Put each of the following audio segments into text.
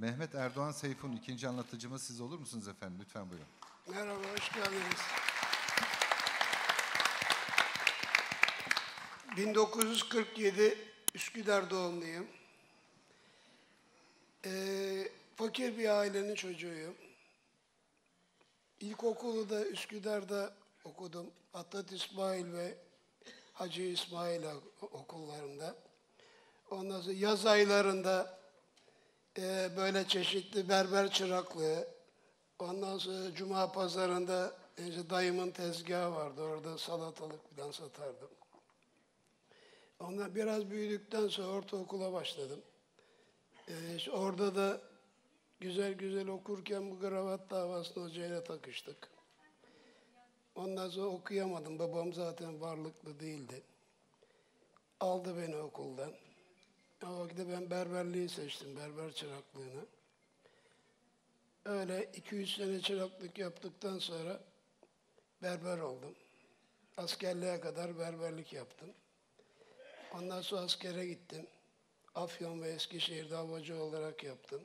Mehmet Erdoğan Seyfun ikinci anlatıcımız siz olur musunuz efendim? Lütfen buyurun. Merhaba, hoş geldiniz. 1947 Üsküdar doğumluyum. Fakir bir ailenin çocuğuyum. İlkokulu da Üsküdar'da okudum. Atlat İsmail ve Hacı İsmail okullarında. Ondan sonra yaz aylarında böyle çeşitli berber çıraklığı. Ondan sonra cuma pazarında dayımın tezgahı vardı. Orada salatalık falan satardım. Ondan biraz büyüdükten sonra ortaokula başladım. Orada da güzel güzel okurken bu kravat davasını hocayla takıştık. Ondan sonra okuyamadım. Babam zaten varlıklı değildi. Aldı beni okuldan. O vakitte ben berberliği seçtim, berber çıraklığını. Öyle 2-3 sene çıraklık yaptıktan sonra berber oldum. Askerliğe kadar berberlik yaptım. Ondan sonra askere gittim. Afyon ve Eskişehir'de havacı olarak yaptım.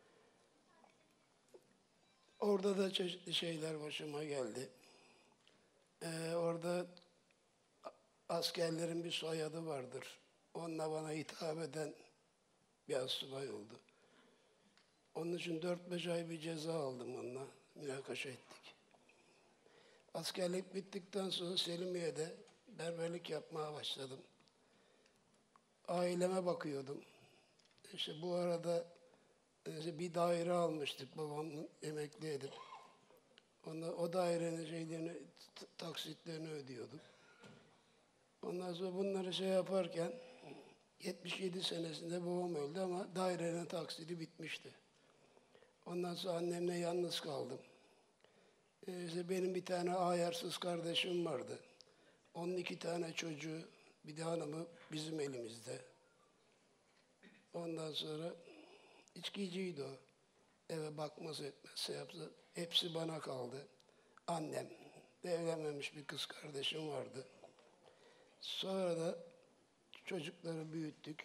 Orada da çeşitli şeyler başıma geldi. Orada askerlerin bir soyadı vardır. Onunla bana hitap eden bir asubay oldu. Onun için 4-5 ay bir ceza aldım onunla. Münakaşa ettik. Askerlik bittikten sonra Selimiye'de berberlik yapmaya başladım. Aileme bakıyordum. İşte bu arada bir daire almıştık babamın emekli edip. O dairenin taksitlerini ödüyorduk. Ondan sonra bunları yaparken 77 senesinde babam öldü ama dairenin taksidi bitmişti. Ondan sonra annemle yalnız kaldım. Benim bir tane ayarsız kardeşim vardı. Onun 2 tane çocuğu, bir de hanımı bizim elimizde. Ondan sonra içkiciydi o. Eve bakmaz etmez yapsa. Hepsi bana kaldı. Annem, evlenmemiş bir kız kardeşim vardı. Sonra da çocukları büyüttük.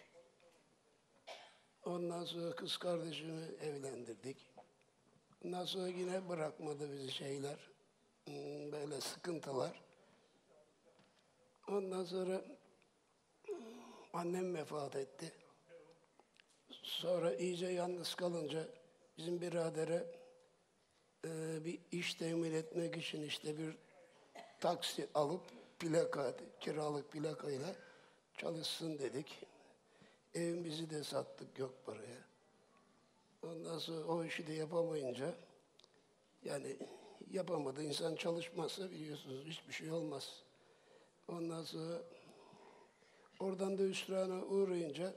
Ondan sonra kız kardeşimi evlendirdik. Ondan sonra yine bırakmadı bizi böyle sıkıntılar. Ondan sonra annem vefat etti. Sonra iyice yalnız kalınca bizim biradere bir iş temin etmek için bir taksi alıp kiralık plakayla çalışsın dedik. Evimizi de sattık yok paraya. Ondan sonra o işi de yapamayınca yapamadı. İnsan çalışmazsa biliyorsunuz hiçbir şey olmaz. Ondan sonra oradan da hüsrana uğrayınca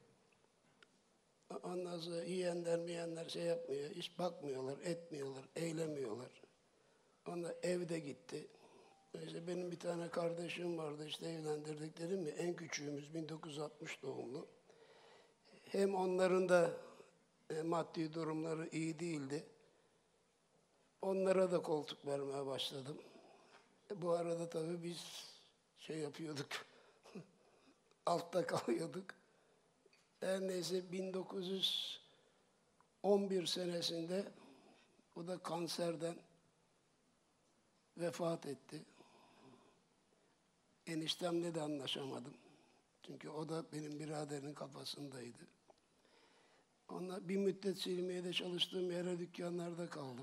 ondan sonra yiyenler yapmıyor, hiç bakmıyorlar, etmiyorlar, eylemiyorlar. Ondan evde gitti. Benim bir tane kardeşim vardı evlendirdik dedim mi? En küçüğümüz 1960 doğumlu. Hem onların da maddi durumları iyi değildi. Onlara da koltuk vermeye başladım. Bu arada tabii biz yapıyorduk, altta kalıyorduk. Her neyse 1911 senesinde o da kanserden vefat etti. Eniştemle de anlaşamadım. Çünkü o da benim biraderin kafasındaydı. Onunla bir müddet Silmiye'de çalıştığım yere dükkanlarda kaldım.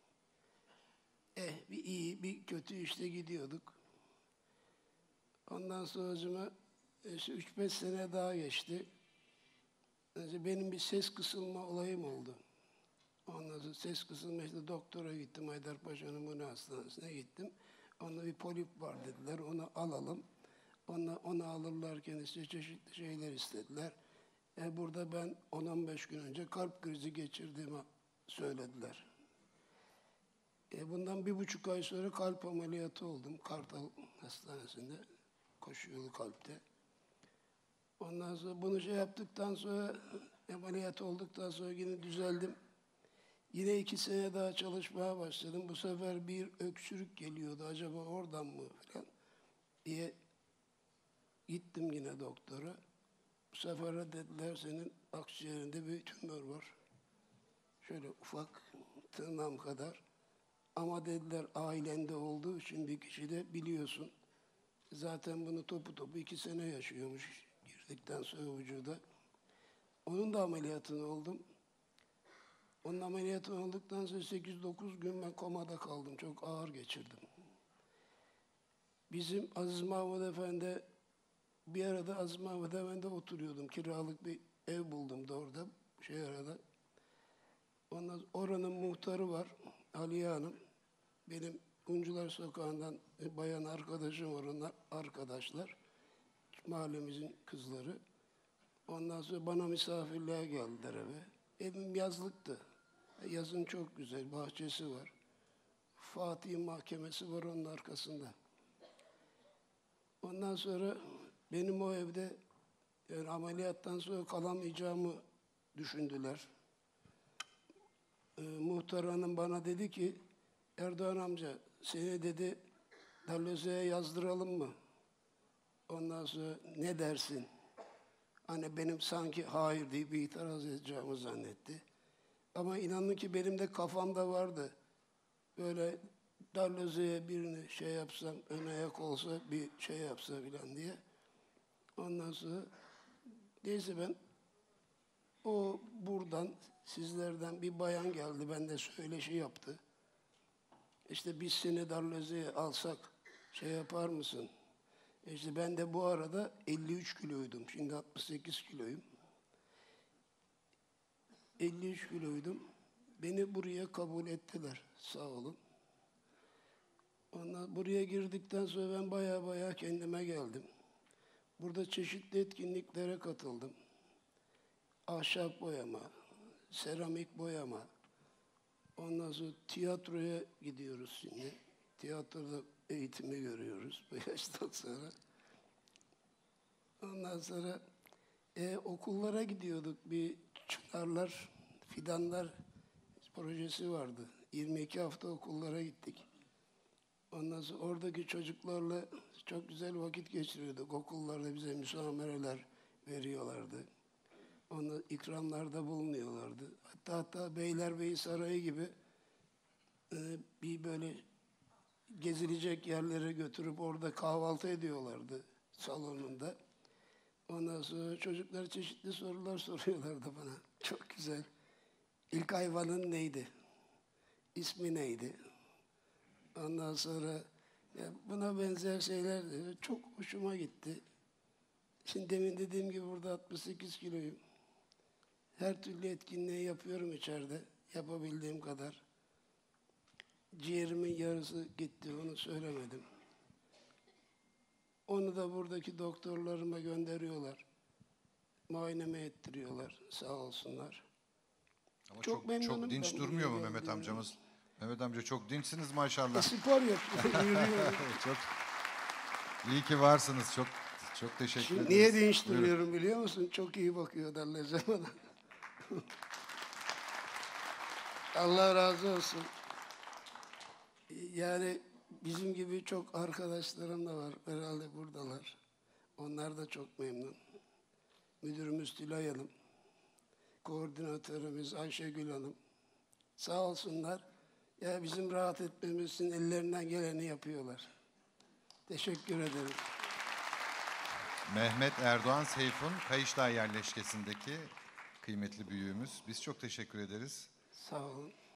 Bir iyi, bir kötü gidiyorduk. Ondan sonra 3-5 sene daha geçti. Benim bir ses kısılma olayım oldu. Ondan sonra ses kısılma doktora gittim. Haydarpaşa Numune Hastanesi'ne gittim. Onda bir polip var dediler. Onu alalım. Onu alırlarken çeşitli şeyler istediler. Burada ben 10-15 gün önce kalp krizi geçirdiğimi söylediler. Bundan 1,5 ay sonra kalp ameliyatı oldum. Kartal Hastanesi'nde. Koşu yolu kalpte. Ondan sonra bunu yaptıktan sonra ameliyat olduktan sonra yine düzeldim. Yine 2 sene daha çalışmaya başladım. Bu sefer bir öksürük geliyordu. Acaba oradan mı falan diye gittim yine doktora. Bu sefer de dediler senin akciğerinde bir tümör var. Şöyle ufak, tırnağım kadar. Ama dediler ailende olduğu için bir kişi de biliyorsun. Zaten bunu topu topu 2 sene yaşıyormuş girdikten sonra vücuda. Onun da ameliyatını oldum. Onun ameliyatını olduktan sonra 8-9 gün ben komada kaldım. Çok ağır geçirdim. Bizim Aziz Mahmud Efendi, bir arada Aziz Mahmud Efendi'de oturuyordum. Kiralık bir ev buldum da orada, arada. Ondan oranın muhtarı var, Aliye Hanım. Benim Uncular Sokağı'ndan bayan arkadaşım var, onlar arkadaşlar. Mahallemizin kızları. Ondan sonra bana misafirliğe geldiler eve. Evim yazlıktı. Yazın çok güzel, bahçesi var. Fatih Mahkemesi var onun arkasında. Ondan sonra benim o evde yani ameliyattan sonra kalamayacağımı düşündüler. Muhtar hanım bana dedi ki, Erdoğan amca seni dedi Dalloze'ye yazdıralım mı? Ondan sonra ne dersin? Hani benim sanki hayır deyip itiraz edeceğimi zannetti. Ama inanın ki benim de kafamda vardı. Böyle Dalloze'ye birini yapsam, ön ayak olsa bir yapsa filan diye. Ondan sonra neyse ben o buradan sizlerden bir bayan geldi. Ben de söyleşi yaptı. İşte biz seni Dalloze'ye alsak yapar mısın? İşte ben de bu arada 53 kiloydum. Şimdi 68 kiloyum. 53 kiloydum. Beni buraya kabul ettiler. Sağ olun. Ondan buraya girdikten sonra ben baya kendime geldim. Burada çeşitli etkinliklere katıldım. Ahşap boyama, seramik boyama. Ondan sonra tiyatroya gidiyoruz şimdi. Tiyatroda eğitimi görüyoruz bu yaştan sonra. Ondan sonra okullara gidiyorduk. Bir Çınarlar, Fidanlar projesi vardı. 22 hafta okullara gittik. Ondan sonra oradaki çocuklarla çok güzel vakit geçiriyorduk. Okullarda bize müsamereler veriyorlardı. Onu ikramlarda bulunuyorlardı. Hatta Beylerbeyi Sarayı gibi bir böyle gezilecek yerlere götürüp orada kahvaltı ediyorlardı salonunda. Ondan sonra çocuklar çeşitli sorular soruyorlardı bana. Çok güzel. İlk hayvanın neydi? İsmi neydi? Ondan sonra buna benzer şeyler de çok hoşuma gitti. Şimdi demin dediğim gibi burada 68 kiloyum. Her türlü etkinliği yapıyorum içeride. Yapabildiğim kadar. Ciğerimin yarısı gitti, onu söylemedim. Onu da buradaki doktorlarıma gönderiyorlar. Muayeneme ettiriyorlar, sağ olsunlar. Ama Çok memnunum çok dinç ben durmuyor mu buraya Mehmet geldiğimden. amcamız? Mehmet amca çok dinçsiniz maşallah. Spor yapıyorum, yürüyorum. Çok iyi ki varsınız. Çok teşekkür Şimdi ederiz. niye dinç Buyurun. duruyorum biliyor musun? Çok iyi bakıyor Dalloze bana. Allah razı olsun. Yani bizim gibi çok arkadaşlarım da var. Herhalde buradalar. Onlar da çok memnun. Müdürümüz Tülay Hanım. Koordinatörümüz Ayşegül Hanım. Sağ olsunlar. Ya bizim rahat etmemiz için ellerinden geleni yapıyorlar. Teşekkür ederim. Mehmet Erdoğan Seyfun, Kayışdağ yerleşkesindeki kıymetli büyüğümüz. Biz çok teşekkür ederiz. Sağ olun.